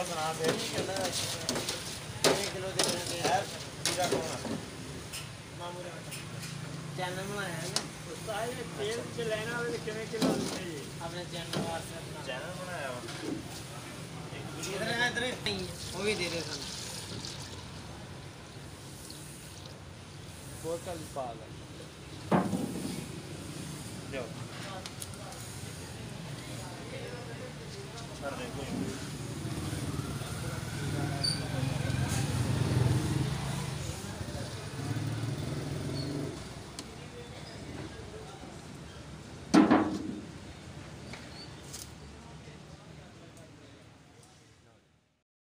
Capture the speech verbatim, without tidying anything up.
ਸੁਣਾ ਫਿਰ ਨਹੀਂ ਕਹਿੰਦਾ ਕਿੰਨੇ ਕਿਲੋ ਦੇ ਦੇਣੇ ਯਾਰ ਪੂਰਾ ਕੌਣ ਮਾਮੂ ਦਾ ਚੈਨਲ ਬਣਾਇਆ ਹੈ ਨਾ ਉਸਤਾਦ ਇਹ ਤੇਲ ਚ ਲੈਣਾ ਹੋਵੇ ਕਿੰਨੇ ਕਿਲੋ ਦਿੰਦੇ ਜੀ ਆਪਣੇ ਚੈਨਲ ਵਾਸਤੇ ਆਪਣਾ ਚੈਨਲ ਬਣਾਇਆ ਵਾ ਇਧਰ ਇਧਰ ਨਹੀਂ ਉਹ ਵੀ ਦੇ ਦੇ ਸਾਨੂੰ ਬੋਤਲ ਪਾ ਲੈ